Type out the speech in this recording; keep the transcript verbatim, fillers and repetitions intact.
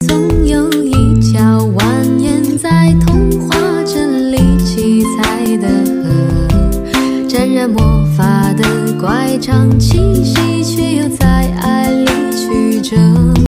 总有一条蜿蜒在童话镇里七彩的河，沾染魔法的乖张气息，却又在爱里曲折。